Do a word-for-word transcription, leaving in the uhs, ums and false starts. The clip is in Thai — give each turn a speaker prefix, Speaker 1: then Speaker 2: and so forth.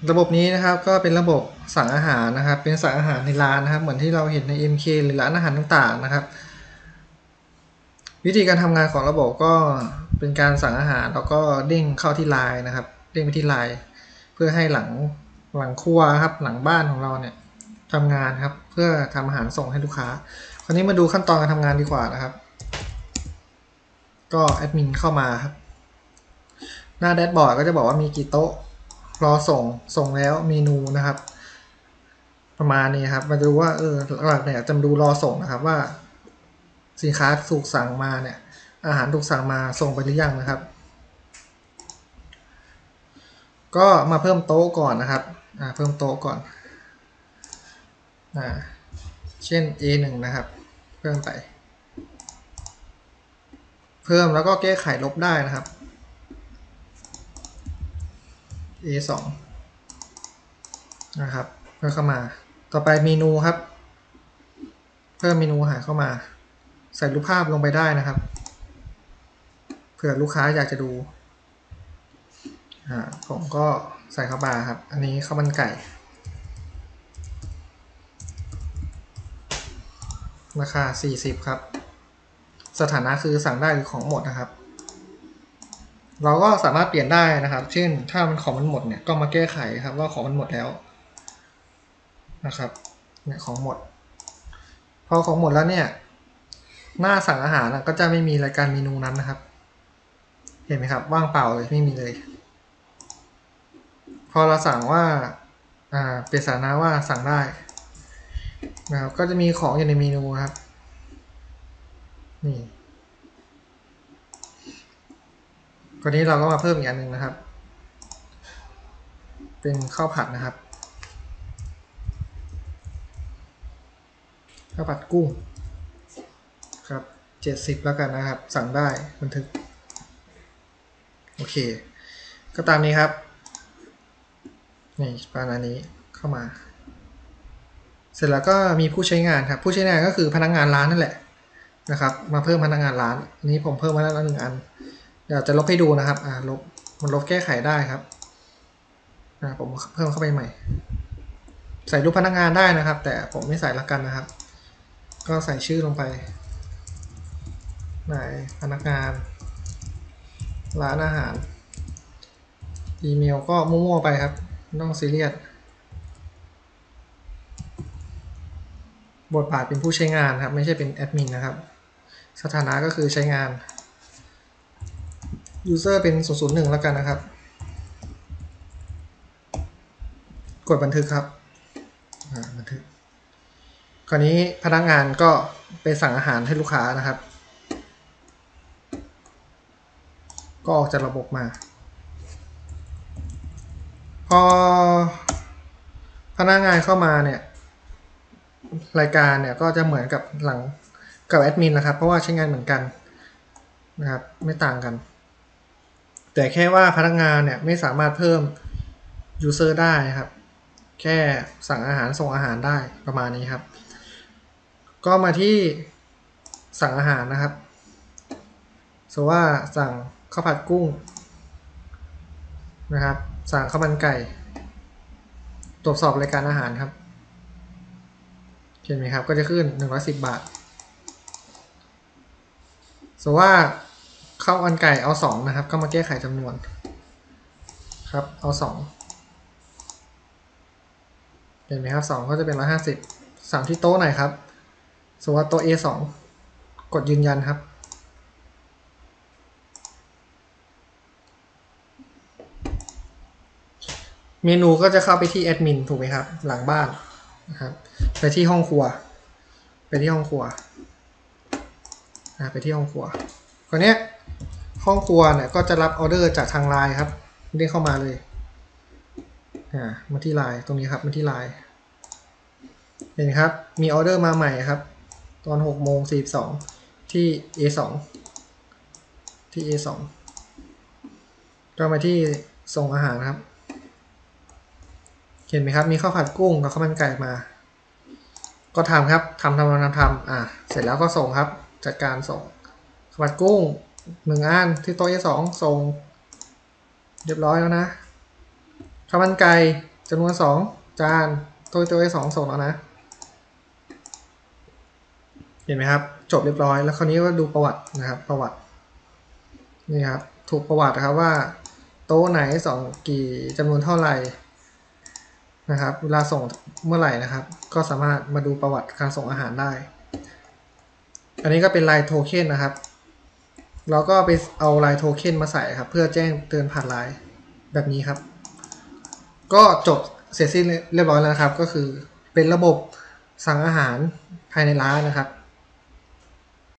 Speaker 1: ระบบนี้นะครับก็เป็นระบบสั่งอาหารนะครับเป็นสั่งอาหารในร้านนะครับเหมือนที่เราเห็นใน เอ็ม เค หรือร้านอาหารต่างๆนะครับวิธีการทำงานของระบบก็เป็นการสั่งอาหารแล้วก็เด้งเข้าที่ไลน์นะครับเด้งไปที่ไลน์เพื่อให้หลังหลังครัวครับหลังบ้านของเราเนี่ยทำงานครับเพื่อทำอาหารส่งให้ลูกค้าคราวนี้มาดูขั้นตอนการทำงานดีกว่านะครับก็แอดมินเข้ามาครับหน้าแดชบอร์ดก็จะบอกว่ามีกี่โต๊ะรอส่งส่งแล้วเมนูนะครับประมาณนี้ครับมาดูว่าเออหลักเนี่ยจะมาดูรอส่งนะครับว่าสินค้าถูกสั่งมาเนี่ยอาหารถูกสั่งมาส่งไปหรือยังนะครับก็มาเพิ่มโต๊ะก่อนนะครับอ่าเพิ่มโต๊ะก่อนอ่าเช่น เอ หนึ่ง นะครับเพิ่มไปเพิ่มแล้วก็แก้ไขลบได้นะครับ เอ สอง นะครับเพิ่มเข้ามาต่อไปเมนูครับเพิ่มเมนูหาเข้ามาใส่รูปภาพลงไปได้นะครับเผื่อลูกค้าอยากจะดูอ่าผมก็ใส่เข้ามาครับอันนี้ข้าวมันไก่ราคาสี่สิบครับสถานะคือสั่งได้หรือของหมดนะครับเราก็สามารถเปลี่ยนได้นะครับเช่นถ้ามันของมันหมดเนี่ยก็มาแก้ไขครับว่าของมันหมดแล้วนะครับเนี่ยของหมดพอของหมดแล้วเนี่ยหน้าสั่งอาหารก็จะไม่มีรายการเมนูนั้นนะครับเห็นไหมครับว่างเปล่าเลยไม่มีเลยพอเราสั่งว่าอ่าเปลี่ยนสถานะว่าสั่งได้นะครับก็จะมีของอยู่ในเมนูครับนี่คราวนี้เราก็มาเพิ่มอีกอันหนึ่งนะครับเป็นข้าวผัดนะครับข้าวผัดกุ้งครับเจ็ดสิบแล้วกันนะครับสั่งได้บันทึกโอเคก็ตามนี้ครับนี่ประมาณนี้เข้ามาเสร็จแล้วก็มีผู้ใช้งานครับผู้ใช้งานก็คือพนักงานร้านนั่นแหละนะครับมาเพิ่มพนักงานร้านอันนี้ผมเพิ่มมาแล้วหนึ่งอันเดี๋ยวจะลบให้ดูนะครับอ่าลบมันลบแก้ไขได้ครับอ่าผมเพิ่มเข้าไปใหม่ใส่รูปพนักงานได้นะครับแต่ผมไม่ใส่ละกันนะครับก็ใส่ชื่อลงไปไหนพนักงานร้านอาหารอีเมลก็มั่วๆไปครับไม่ต้องซีเรียสบทบาทเป็นผู้ใช้งานครับไม่ใช่เป็นแอดมินนะครับสถานะก็คือใช้งาน user เป็นศูนย์ ศูนย์ หนึ่งแล้วกันนะครับกดบันทึกครับบันทึกคราวนี้พนักงานก็ไปสั่งอาหารให้ลูกค้านะครับก็ออกจากระบบมาพอพนักงานเข้ามาเนี่ยรายการเนี่ยก็จะเหมือนกับหลังกับแอดมินนะครับเพราะว่าใช้งานเหมือนกันนะครับไม่ต่างกันแต่แค่ว่าพนักงานเนี่ยไม่สามารถเพิ่ม user ได้ครับแค่สั่งอาหารส่งอาหารได้ประมาณนี้ครับก็มาที่สั่งอาหารนะครับสมมติว่าสั่งข้าวผัดกุ้งนะครับสั่งข้าวมันไก่ตรวจสอบรายการอาหารครับเห็นไหมครับก็จะขึ้นหนึ่งร้อยสิบบาทสมมติว่าข้าวมันไก่เอาสองนะครับก็มาแก้ไขจำนวนครับเอาสองเห็นไหมครับสองก็จะเป็นหนึ่งร้อยห้าสิบสั่งที่โต๊ะไหนครับสมมติว่าโต๊ะ เอ สอง กดยืนยันครับเมนูก็จะเข้าไปที่แอดมินถูกไหมครับหลังบ้านนะครับไปที่ห้องครัวไปที่ห้องครัวไปที่ห้องครัวคราวนี้ห้องครัวเนี่ยก็จะรับออเดอร์จากทางไลน์ครับเรียกเข้ามาเลยอ่ามาที่ไลน์ตรงนี้ครับมาที่ไลน์เห็นครับมีออเดอร์มาใหม่ครับตอนหกโมงสี่สิบสองที่ เอ สอง ที่ เอ สอง ก็มาที่ส่งอาหารครับเห็นไหมครับมีข้าวผัดกุ้งกับข้าวมันไก่มาก็ทำครับทำทำทำทำอ่ะเสร็จแล้วก็ส่งครับจัดการส่งข้าวผัดกุ้งหนึ่งอันที่โต๊ะ เอ สอง ส่งเรียบร้อยแล้วนะข้าวมันไก่จำนวนสองจานตัวตัวสองส่งแล้วนะเห็นไหมครับจบเรียบร้อยแล้วคราวนี้ก็ดูประวัตินะครับประวัตินี่ครับถูกประวัตินะครับว่าโต๊ะไหนสองกี่จำนวนเท่าไหร่นะครับเวลาส่งเมื่อไหร่นะครับก็สามารถมาดูประวัติการส่งอาหารได้อันนี้ก็เป็นไลน์โทเค็นนะครับเราก็ไปเอาไลน์โทเค็นมาใส่ครับเพื่อแจ้งเตือนผ่านไลน์แบบนี้ครับก็จบเสร็จสิ้นเรียบร้อยแล้วนะครับก็คือเป็นระบบสั่งอาหารภายในร้านนะครับ